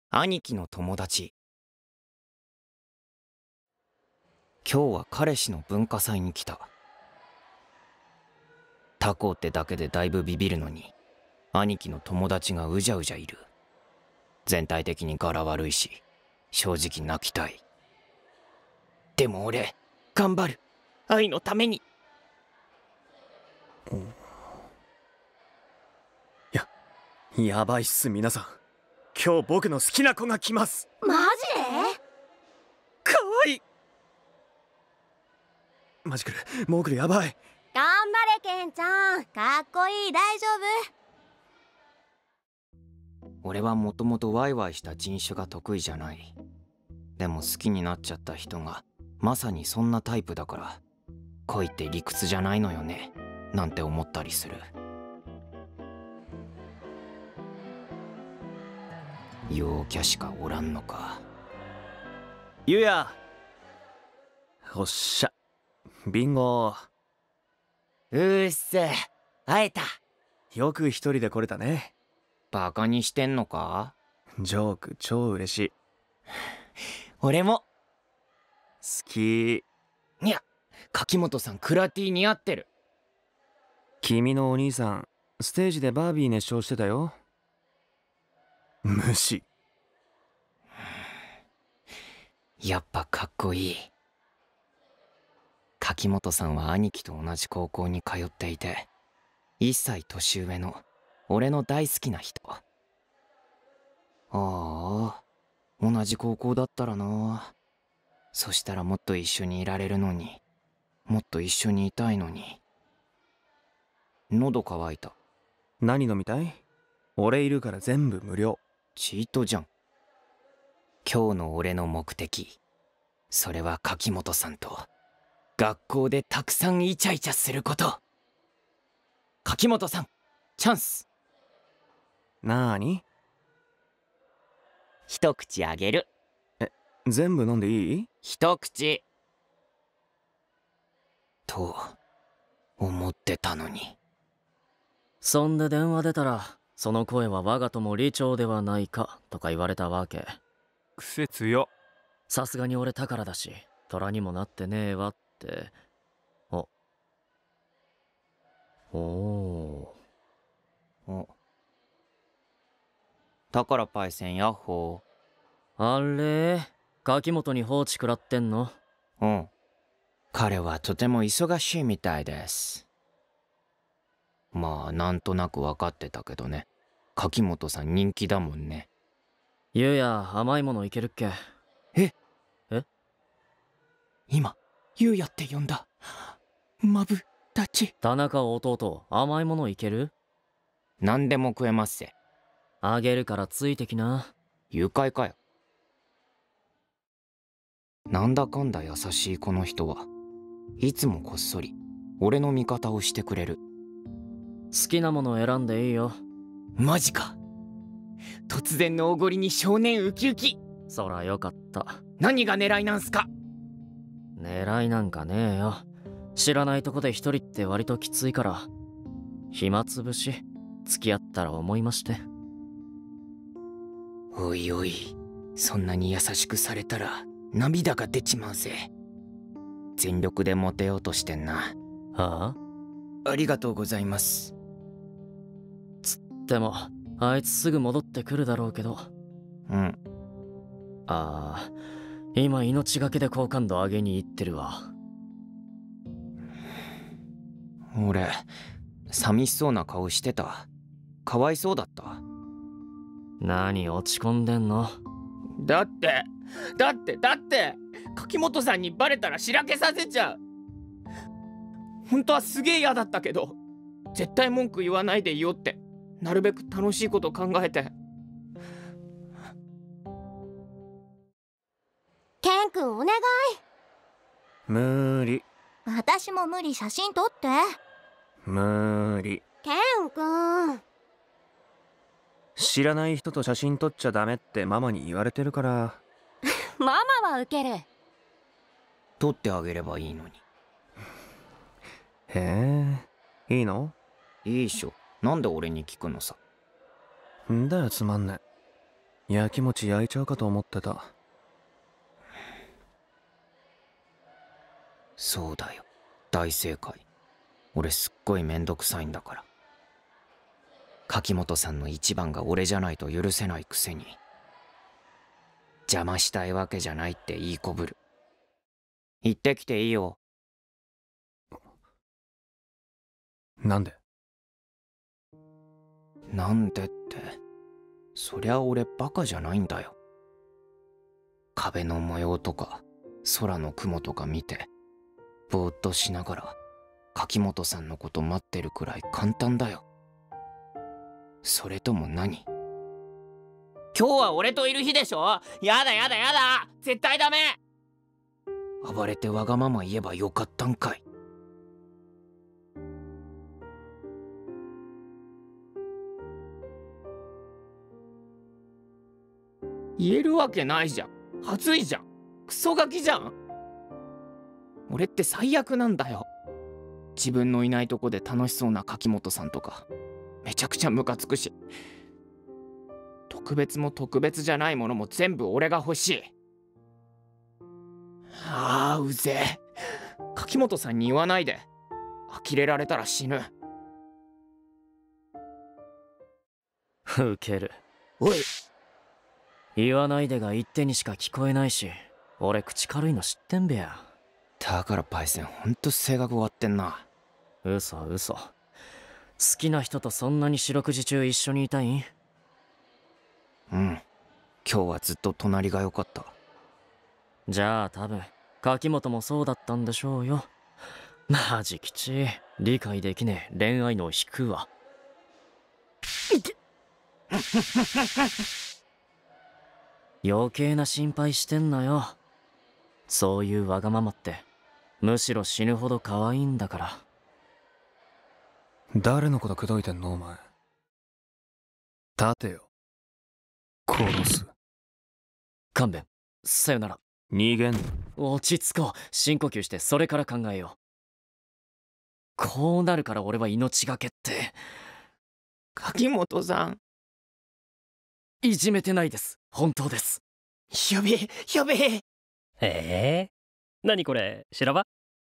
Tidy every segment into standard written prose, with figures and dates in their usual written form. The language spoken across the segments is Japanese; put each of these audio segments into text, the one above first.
兄貴の友達。今日は彼氏の文化祭に来た。他校ってだけでだいぶビビるのに、兄貴の友達がうじゃうじゃいる。全体的に柄悪いし、正直泣きたい。でも俺、頑張る。愛のために。 やばいっす皆さん。今日僕の好きな子が来ます。 マジで？ かわいい。マジ来る、もう来る、やばい。 頑張れケンちゃん、かっこいい、大丈夫。俺はもともとワイワイした人種が得意じゃない。でも好きになっちゃった人がまさにそんなタイプだから、恋って理屈じゃないのよねなんて思ったりする。陽キャしかおらんのか。 ゆうや、おっしゃ、ビンゴ。 うっせ、会えた。 よく一人で来れたね。 バカにしてんのか？ ジョーク超嬉しい。 俺も好き。 いや、柿本さんクラティ似合ってる。 君のお兄さんステージでバービー熱唱してたよ。無視。 やっぱかっこいい。柿本さんは兄貴と同じ高校に通っていて、1歳年上の俺の大好きな人。ああ、同じ高校だったらな。そしたらもっと一緒にいられるのに、もっと一緒にいたいのに。喉乾いた。 何飲みたい？俺いるから全部無料。 チートじゃん。今日の俺の目的、それは柿本さんと学校でたくさんイチャイチャすること。柿本さん、チャンス。 なーに？ 一口あげる。 全部飲んでいい？ 一口。と思ってたのに。 そんで電話出たら、その声は我が友李長ではないかとか言われたわけ。 癖強。 さすがに俺宝だし、虎にもなってねえわって。お宝パイセンヤッホー。あれ、柿本に放置食らってんの？ うん。彼はとても忙しいみたいです。まあなんとなく分かってたけどね。柿本さん人気だもんね。 ゆうや、甘いものいけるっけ？ え今ゆうやって呼んだ。マブダチ。 田中弟、甘いものいける？ 何でも食えますせ。 あげるからついてきな。 誘拐かよ。なんだかんだ優しいこの人はいつもこっそり俺の味方をしてくれる。 好きなもの選んでいいよ。 マジか。突然のおごりに少年ウキウキ。 そらよかった。 何が狙いなんすか？ 狙いなんかねえよ。知らないとこで一人って割ときついから、暇つぶし付き合ったら思いまして。 おいおい、そんなに優しくされたら涙が出ちまうぜ。全力でモテようとしてんな。 はありがとうございます。 でもあいつすぐ戻ってくるだろうけど。 うん。 ああ、今命がけで好感度上げに行ってるわ。 俺寂しそうな顔してた。かわいそうだった。 何落ち込んでんの？ だって柿本さんにバレたらしらけさせちゃう。本当はすげえ嫌だったけど、絶対文句言わないでいよってなるべく楽しいこと考えて。 ケン君お願い。 無理。 私も無理、写真撮って。 無理。 ケン君。 知らない人と写真撮っちゃダメってママに言われてるから。 ママはウケる。 撮ってあげればいいのに。 へえ、いいの？ いいっしょ。なんで俺に聞くのさ。 んだよつまんね焼き餅焼いちゃうかと思ってた。 そうだよ、大正解。俺すっごいめんどくさいんだから。柿本さんの一番が俺じゃないと許せないくせに、邪魔したいわけじゃないって言いこぶる。行ってきていいよ。 なんで？ なんでって、そりゃ俺バカじゃないんだよ。壁の模様とか空の雲とか見てぼーっとしながら柿本さんのこと待ってるくらい簡単だよ。それとも何？今日は俺といる日でしょ。やだやだやだ、絶対ダメ。暴れてわがまま言えばよかったんかい。言えるわけないじゃん。恥ずいじゃん。クソガキじゃん。俺って最悪なんだよ。自分のいないとこで楽しそうな柿本さんとかめちゃくちゃムカつくし、特別も特別じゃないものも全部俺が欲しい。ああ、うぜえ。柿本さんに言わないで。呆れられたら死ぬ。 ウケる。 おい、 言わないでが一手にしか聞こえないし、俺口軽いの知ってんべや。 だからパイセンほんと性格終わってんな。 嘘嘘。好きな人とそんなに四六時中一緒にいたいん？ うん、今日はずっと隣が良かった。 じゃあ多分柿本もそうだったんでしょうよ。マジきちい。理解できねえ恋愛の引くわ。余計な心配してんなよ。そういうわがままってむしろ死ぬほど可愛いんだから。 誰のこと口説いてんのお前。立てよ。殺す。 勘弁。さよなら。 逃げんの？ 落ち着こう。深呼吸してそれから考えよう。こうなるから俺は命がけって。 柿本さん。 いじめてないです。本当です。 やべえやべえ。 何これ、修羅場？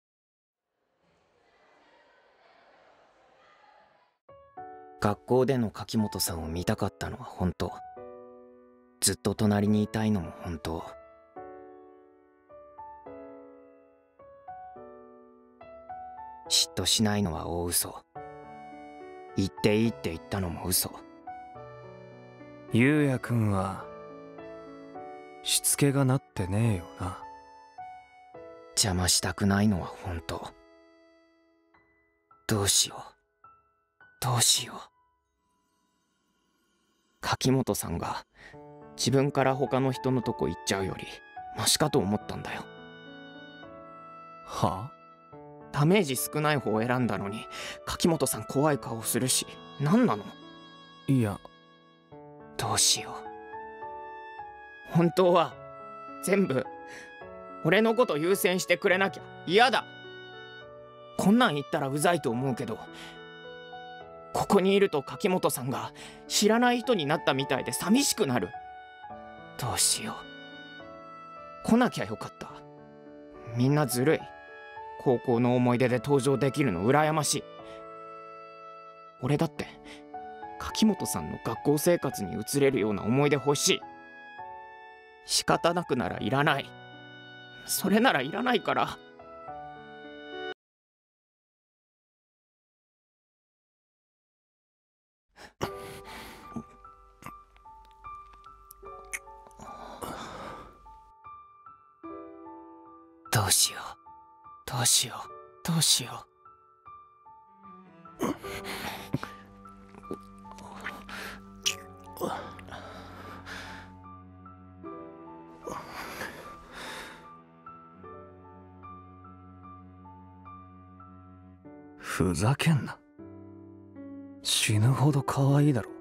学校での柿本さんを見たかったのは本当。ずっと隣にいたいのも本当。嫉妬しないのは大嘘。言っていいって言ったのも嘘。 ゆうやくんはしつけがなってねえよな。 邪魔したくないのは本当。どうしようどうしよう。柿本さんが自分から他の人のとこ行っちゃうよりマシかと思ったんだよ。 はあ？ ダメージ少ない方を選んだのに柿本さん怖い顔するし、何なの？ いや、 どうしよう。本当は全部俺のこと優先してくれなきゃ嫌だ。こんなん言ったらうざいと思うけど、ここにいると柿本さんが知らない人になったみたいで寂しくなる。どうしよう。来なきゃよかった。みんなずるい。高校の思い出で登場できるの羨ましい。俺だって柿本さんの学校生活に移れるような思い出欲しい。仕方なくならいらない。それならいらないから。どうしようどうしようどうしよう。 ふざけんな。死ぬほど可愛いだろ。